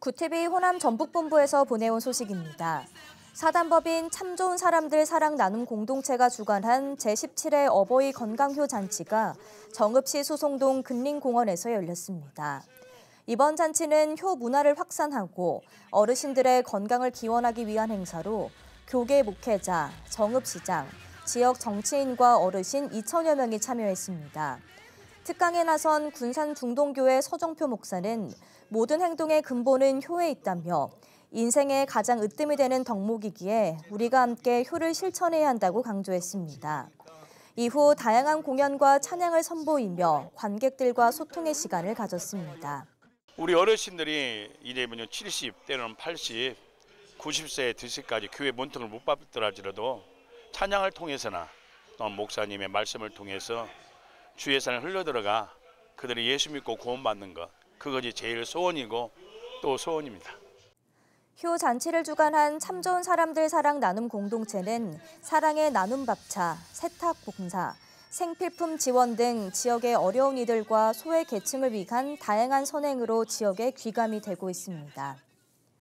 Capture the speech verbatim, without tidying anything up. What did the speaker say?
구티비 호남 전북본부에서 보내온 소식입니다. 사단법인 참 좋은 사람들 사랑 나눔 공동체가 주관한 제십칠 회 어버이 건강효 잔치가 정읍시 수송동 근린공원에서 열렸습니다. 이번 잔치는 효 문화를 확산하고 어르신들의 건강을 기원하기 위한 행사로 교계 목회자, 정읍시장, 지역 정치인과 어르신 이천여 명이 참여했습니다. 특강에 나선 군산 중동교회 서정표 목사는 모든 행동의 근본은 효에 있다며 인생의 가장 으뜸이 되는 덕목이기에 우리가 함께 효를 실천해야 한다고 강조했습니다. 이후 다양한 공연과 찬양을 선보이며 관객들과 소통의 시간을 가졌습니다. 우리 어르신들이 이제는 칠십, 때로는 팔십, 구십 세에 드실까지 교회 문턱을 못 밟더라도 찬양을 통해서나 또 목사님의 말씀을 통해서 주의 산을 흘러들어가 그들이 예수 믿고 구원받는 것, 그것이 제일 소원이고 또 소원입니다. 효 잔치를 주관한 참 좋은 사람들 사랑 나눔 공동체는 사랑의 나눔밥차, 세탁 봉사, 생필품 지원 등 지역의 어려운 이들과 소외 계층을 위한 다양한 선행으로 지역에 귀감이 되고 있습니다.